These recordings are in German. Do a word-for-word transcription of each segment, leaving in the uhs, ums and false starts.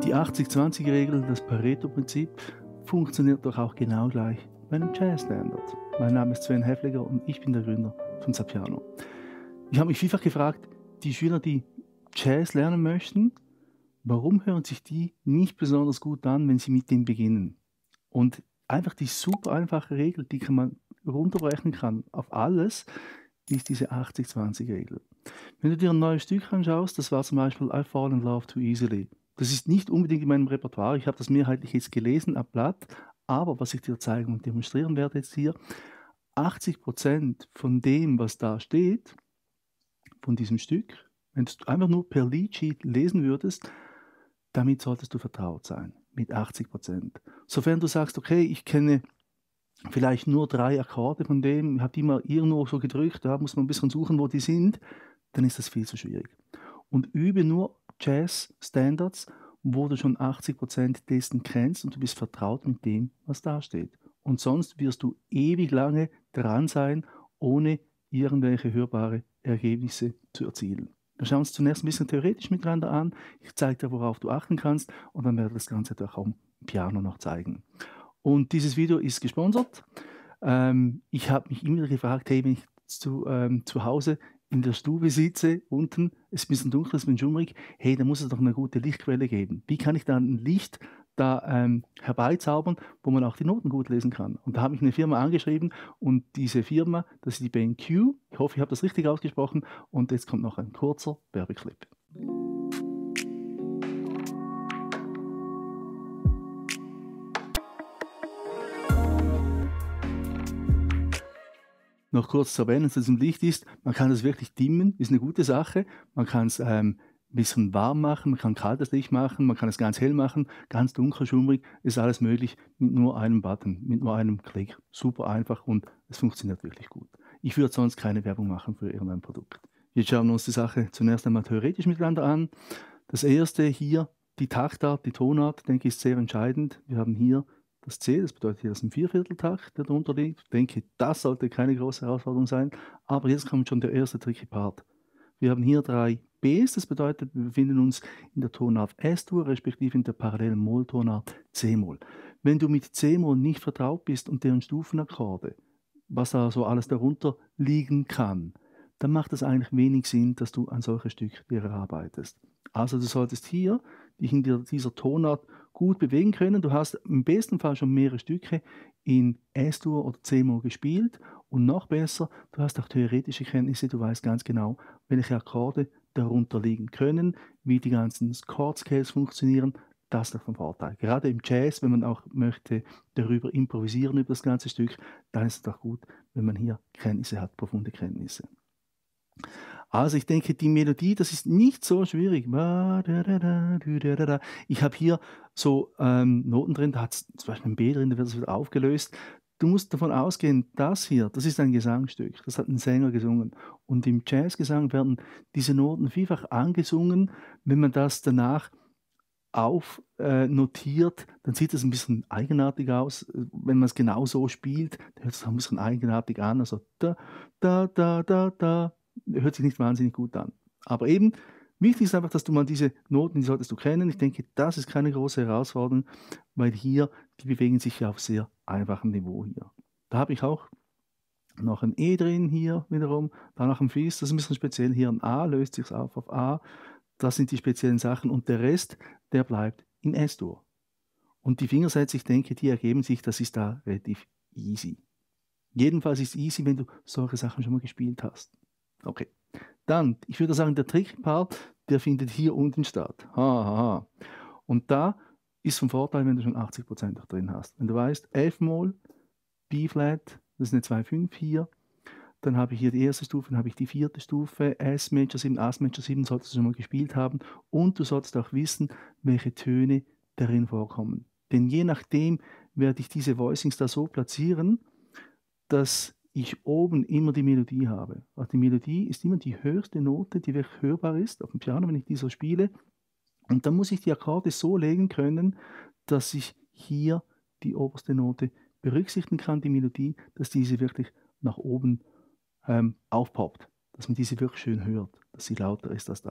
Die achtzig zwanzig Regel, das Pareto-Prinzip, funktioniert doch auch genau gleich bei einem Jazz-Standard. Mein Name ist Sven Häfliger und ich bin der Gründer von Sapiano. Ich habe mich vielfach gefragt, die Schüler, die Jazz lernen möchten, warum hören sich die nicht besonders gut an, wenn sie mit dem beginnen? Und einfach die super einfache Regel, die kann man runterbrechen kann auf alles, ist diese achtzig zwanzig Regel. Wenn du dir ein neues Stück anschaust, das war zum Beispiel I Fall in Love Too Easily. Das ist nicht unbedingt in meinem Repertoire, ich habe das mehrheitlich jetzt gelesen ab Blatt, aber was ich dir zeigen und demonstrieren werde jetzt hier, achtzig Prozent von dem, was da steht, von diesem Stück, wenn du einfach nur per Leadsheet lesen würdest, damit solltest du vertraut sein, mit achtzig Prozent. Sofern du sagst, okay, ich kenne vielleicht nur drei Akkorde von dem, ich habe die mal irgendwo so gedrückt, da muss man ein bisschen suchen, wo die sind, dann ist das viel zu schwierig. Und übe nur Jazz-Standards, wo du schon achtzig Prozent dessen kennst und du bist vertraut mit dem, was da steht. Und sonst wirst du ewig lange dran sein, ohne irgendwelche hörbare Ergebnisse zu erzielen. Wir schauen uns zunächst ein bisschen theoretisch miteinander an. Ich zeige dir, worauf du achten kannst und dann werde ich das Ganze durch am Piano noch zeigen. Und dieses Video ist gesponsert. Ähm, ich habe mich immer gefragt, hey, wenn ich zu, ähm, zu Hause in der Stube sitze, unten, es ist ein bisschen dunkel, es ist ein bisschen schummrig, hey, da muss es doch eine gute Lichtquelle geben. Wie kann ich dann ein Licht da ähm, herbeizaubern, wo man auch die Noten gut lesen kann? Und da habe ich eine Firma angeschrieben und diese Firma, das ist die B and Q, ich hoffe, ich habe das richtig ausgesprochen und jetzt kommt noch ein kurzer Werbeclip. Noch kurz zu erwähnen, dass es im Licht ist, man kann das wirklich dimmen, ist eine gute Sache. Man kann es ähm, ein bisschen warm machen, man kann kaltes Licht machen, man kann es ganz hell machen, ganz dunkel, schummrig, ist alles möglich mit nur einem Button, mit nur einem Klick. Super einfach und es funktioniert wirklich gut. Ich würde sonst keine Werbung machen für irgendein Produkt. Jetzt schauen wir uns die Sache zunächst einmal theoretisch miteinander an. Das erste hier, die Taktart, die Tonart, denke ich, ist sehr entscheidend. Wir haben hier das C, das bedeutet hier, das ist ein Viervierteltakt, der darunter liegt. Ich denke, das sollte keine große Herausforderung sein. Aber jetzt kommt schon der erste tricky Part. Wir haben hier drei Bs, das bedeutet, wir befinden uns in der Tonart S-Dur, respektive in der parallelen Molltonart C-Moll. Wenn du mit C-Moll nicht vertraut bist und deren Stufenakkorde, was da so alles darunter liegen kann, dann macht es eigentlich wenig Sinn, dass du ein solches Stück dir erarbeitest. Also du solltest hier dich in dieser Tonart gut bewegen können. Du hast im besten Fall schon mehrere Stücke in S-Dur oder C-Moll gespielt und noch besser, du hast auch theoretische Kenntnisse, du weißt ganz genau, welche Akkorde darunter liegen können, wie die ganzen Chord-Scales funktionieren. Das ist doch von Vorteil. Gerade im Jazz, wenn man auch möchte darüber improvisieren über das ganze Stück, dann ist es doch gut, wenn man hier Kenntnisse hat, profunde Kenntnisse. Also ich denke, die Melodie, das ist nicht so schwierig. Ich habe hier so ähm, Noten drin, da hat es zum Beispiel ein B drin, da wird es wieder aufgelöst. Du musst davon ausgehen, das hier, das ist ein Gesangsstück, das hat ein Sänger gesungen. Und im Jazzgesang werden diese Noten vielfach angesungen. Wenn man das danach aufnotiert, äh, dann sieht es ein bisschen eigenartig aus. Wenn man es genau so spielt, dann hört es auch ein bisschen eigenartig an. Also da, da, da, da, da. Hört sich nicht wahnsinnig gut an. Aber eben, wichtig ist einfach, dass du mal diese Noten, die solltest du kennen. Ich denke, das ist keine große Herausforderung, weil hier, die bewegen sich ja auf sehr einfachem Niveau hier. Da habe ich auch noch ein E drin hier wiederum, da noch ein Fis, das ist ein bisschen speziell. Hier ein A, löst sich auf auf A. Das sind die speziellen Sachen und der Rest, der bleibt in S-Dur. Und die Fingersätze, ich denke, die ergeben sich, das ist da relativ easy. Jedenfalls ist es easy, wenn du solche Sachen schon mal gespielt hast. Okay, dann, ich würde sagen, der Trick-Part, der findet hier unten statt. Ha, ha, ha. Und da ist vom Vorteil, wenn du schon achtzig Prozent drin hast. Wenn du weißt, F-Moll, B-Flat, das ist eine zwei fünf hier, dann habe ich hier die erste Stufe, dann habe ich die vierte Stufe, S-Major sieben, A-Major sieben, solltest du schon mal gespielt haben. Und du solltest auch wissen, welche Töne darin vorkommen. Denn je nachdem werde ich diese Voicings da so platzieren, dass ich oben immer die Melodie habe. Also die Melodie ist immer die höchste Note, die wirklich hörbar ist auf dem Piano, wenn ich die so spiele. Und dann muss ich die Akkorde so legen können, dass ich hier die oberste Note berücksichtigen kann, die Melodie, dass diese wirklich nach oben ähm, aufpoppt, dass man diese wirklich schön hört, dass sie lauter ist als das.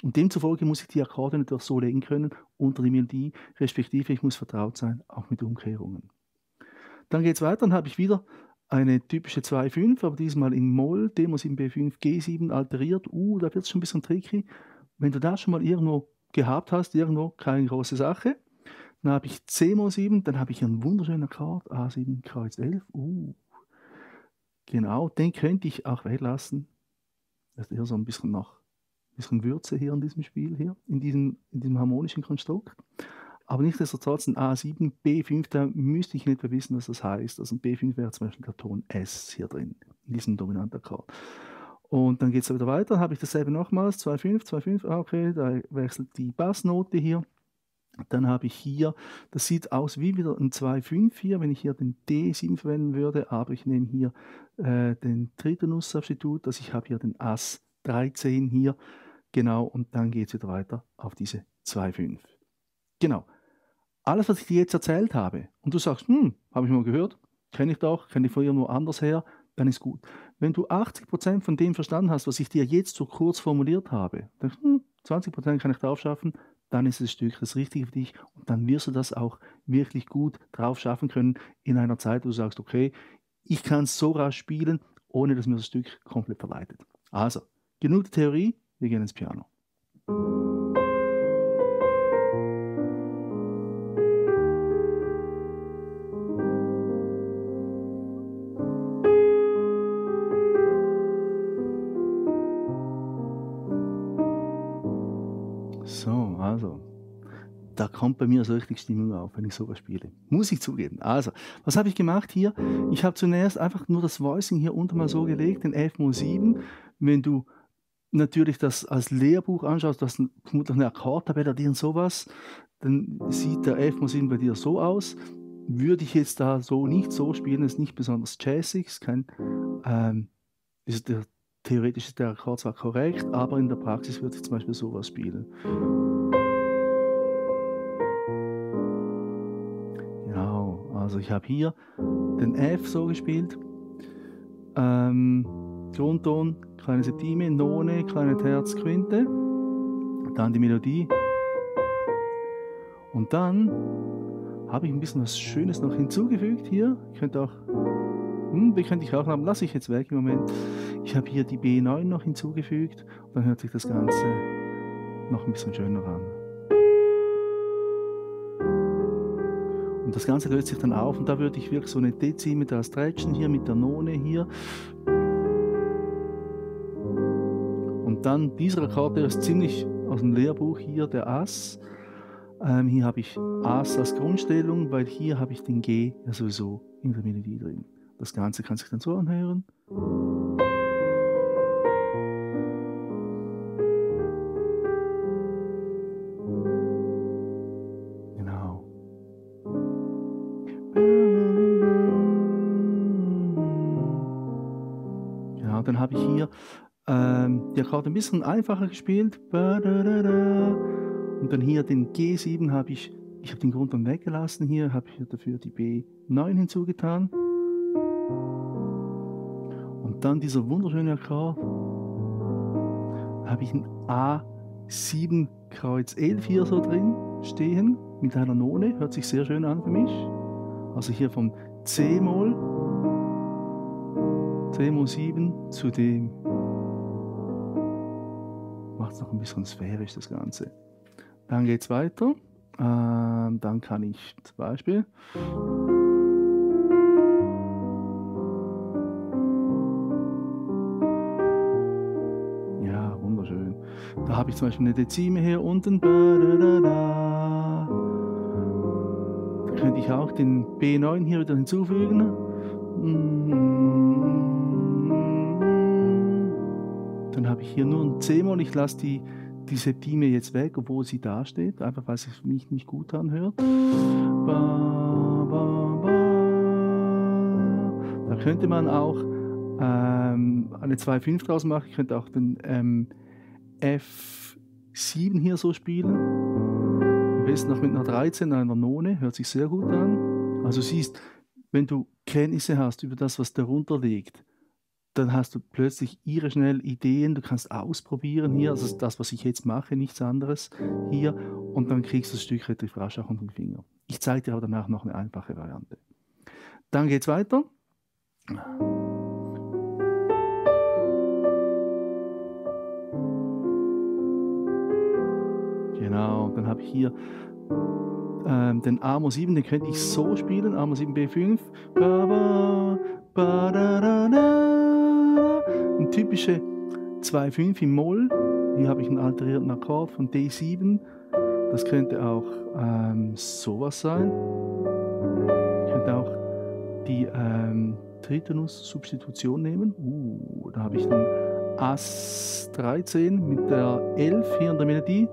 Und demzufolge muss ich die Akkorde natürlich so legen können unter die Melodie, respektive ich muss vertraut sein, auch mit Umkehrungen. Dann geht es weiter, dann habe ich wieder eine typische zwei fünf, aber diesmal in Moll, D Moll sieben, B fünf, G sieben alteriert. Uh, da wird es schon ein bisschen tricky. Wenn du das schon mal irgendwo gehabt hast, irgendwo, keine große Sache. Dann habe ich C Moll sieben, dann habe ich einen wunderschönen Akkord, A sieben, Kreuz elf. Uh, genau, den könnte ich auch weglassen. Das ist eher so ein bisschen noch ein bisschen Würze hier in diesem Spiel, hier, in diesem, in diesem harmonischen Konstrukt. Aber nichtsdestotrotz ein A sieben, B fünf, da müsste ich nicht mehr wissen, was das heißt. Also ein B fünf wäre zum Beispiel der Ton S hier drin, in diesem Dominantakkord. Und dann geht es wieder weiter, habe ich dasselbe nochmals, zwei fünf, zwei fünf, okay, da wechselt die Bassnote hier. Dann habe ich hier, das sieht aus wie wieder ein zwei fünf hier, wenn ich hier den D sieben verwenden würde, aber ich nehme hier äh, den Tritonus-Substitut, also ich habe hier den Ass dreizehn hier, genau, und dann geht es wieder weiter auf diese zwei fünf. Genau. Alles, was ich dir jetzt erzählt habe, und du sagst, hm, habe ich mal gehört, kenne ich doch, kenne ich von irgendwo anders her, dann ist gut. Wenn du achtzig Prozent von dem verstanden hast, was ich dir jetzt so kurz formuliert habe, dann hm, zwanzig Prozent kann ich drauf schaffen, dann ist das Stück das Richtige für dich und dann wirst du das auch wirklich gut drauf schaffen können in einer Zeit, wo du sagst, okay, ich kann es so rasch spielen, ohne dass mir das Stück komplett verleitet. Also, genug der Theorie, wir gehen ins Piano. So, also, da kommt bei mir so richtig Stimmung auf, wenn ich sowas spiele. Muss ich zugeben. Also, was habe ich gemacht hier? Ich habe zunächst einfach nur das Voicing hier unten mal so gelegt, den F Moll sieben. Wenn du natürlich das als Lehrbuch anschaust, du hast vermutlich eine Akkordtabelle oder irgend sowas, dann sieht der F Moll sieben bei dir so aus. Würde ich jetzt da so nicht so spielen, ist nicht besonders jazzig, ist kein, ähm, ist der, theoretisch ist der Akkord zwar korrekt, aber in der Praxis würde ich zum Beispiel sowas spielen. Genau, also ich habe hier den F so gespielt, ähm, Grundton, kleine Septime, None, kleine Terz, Quinte, dann die Melodie und dann habe ich ein bisschen was Schönes noch hinzugefügt hier. Ich könnte auch, hm, die könnte ich auch haben, lasse ich jetzt weg im Moment. Ich habe hier die B neun noch hinzugefügt und dann hört sich das Ganze noch ein bisschen schöner an. Und das Ganze löst sich dann auf und da würde ich wirklich so eine Dezimeter stretchen hier mit der None hier. Und dann dieser Akkord, der ist ziemlich aus dem Lehrbuch hier, der Ass. Ähm, hier habe ich Ass als Grundstellung, weil hier habe ich den G ja sowieso in der Melodie drin. Das Ganze kann sich dann so anhören. Genau. Genau, dann habe ich hier ähm, die Akkorde ein bisschen einfacher gespielt. Und dann hier den G sieben habe ich, ich habe den Grundton weggelassen hier, habe hier dafür die B neun hinzugetan. Und dann dieser wunderschöne Akkord, habe ich ein A sieben Kreuz elf hier so drin stehen, mit einer None, hört sich sehr schön an für mich. Also hier vom C-Moll, C Moll sieben zu dem, macht es noch ein bisschen sphärisch das Ganze. Dann geht es weiter. Ähm, dann kann ich zum Beispiel ja, wunderschön. Da habe ich zum Beispiel eine Dezime hier unten. Da könnte ich auch den B neun hier wieder hinzufügen. Dann habe ich hier nur ein C-Moll. Ich lasse die die Septime jetzt weg, obwohl sie da steht, einfach weil es sich für mich nicht gut anhört. Ba, ba, ba. Da könnte man auch ähm, eine zwei fünf draus machen. Ich könnte auch den ähm, F sieben hier so spielen. Am besten noch mit einer dreizehn, einer None, hört sich sehr gut an. Also siehst, wenn du Kenntnisse hast über das, was darunter liegt, dann hast du plötzlich irre schnell Ideen, du kannst ausprobieren hier, also das, was ich jetzt mache, nichts anderes hier, und dann kriegst du das Stück relativ rasch auch unter den Finger. Ich zeige dir aber danach noch eine einfache Variante. Dann geht es weiter. Genau, dann habe ich hier ähm, den Amor sieben, den könnte ich so spielen, Amor sieben B fünf. Ba, ba, ba, da, da, da. Ein typische zwei fünf im Moll. Hier habe ich einen alterierten Akkord von D sieben. Das könnte auch ähm, sowas sein. Könnte auch die ähm, Tritonus-Substitution nehmen. Uh, da habe ich den Ass dreizehn mit der elf hier in der Melodie.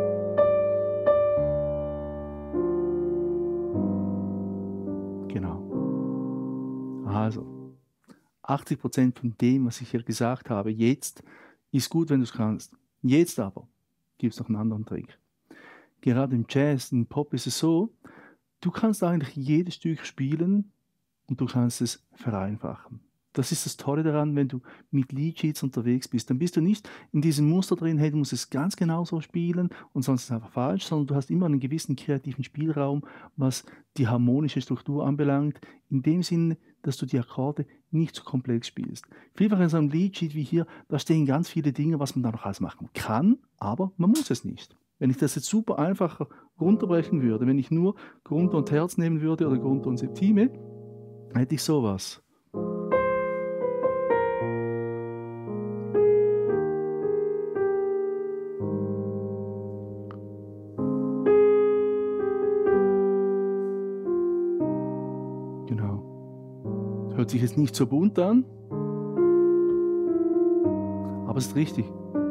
Genau. Also, achtzig Prozent von dem, was ich hier gesagt habe, jetzt, ist gut, wenn du es kannst. Jetzt aber gibt es noch einen anderen Trick. Gerade im Jazz, im Pop ist es so, du kannst eigentlich jedes Stück spielen und du kannst es vereinfachen. Das ist das Tolle daran, wenn du mit Lead Sheets unterwegs bist. Dann bist du nicht in diesem Muster drin, hey, du musst es ganz genau so spielen und sonst ist es einfach falsch, sondern du hast immer einen gewissen kreativen Spielraum, was die harmonische Struktur anbelangt, in dem Sinne, dass du die Akkorde nicht so komplex spielst. Vielfach in so einem Lead Sheet wie hier, da stehen ganz viele Dinge, was man da noch alles machen kann, aber man muss es nicht. Wenn ich das jetzt super einfach runterbrechen würde, wenn ich nur Grund und Terz nehmen würde oder Grund und Septime, hätte ich sowas. Genau. Hört sich jetzt nicht so bunt an, aber es ist richtig.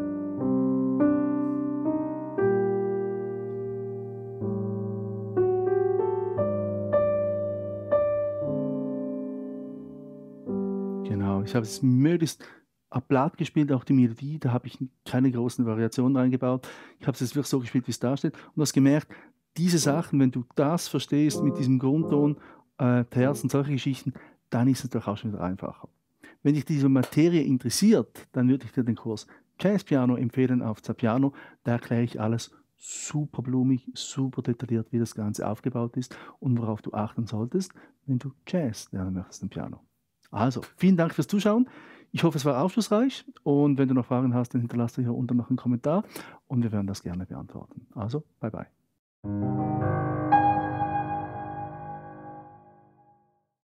Genau, ich habe es möglichst platt gespielt, auch die Melodie, da habe ich keine großen Variationen eingebaut. Ich habe es jetzt wirklich so gespielt, wie es da steht. Und du hast gemerkt, diese Sachen, wenn du das verstehst mit diesem Grundton, äh, Terz und solche Geschichten, dann ist es doch auch schon wieder einfacher. Wenn dich diese Materie interessiert, dann würde ich dir den Kurs Jazzpiano empfehlen auf Zapiano. Da erkläre ich alles super blumig, super detailliert, wie das Ganze aufgebaut ist und worauf du achten solltest, wenn du Jazz lernen möchtest am Piano. Also, vielen Dank fürs Zuschauen. Ich hoffe, es war aufschlussreich und wenn du noch Fragen hast, dann hinterlasse hier unten noch einen Kommentar und wir werden das gerne beantworten. Also, bye bye.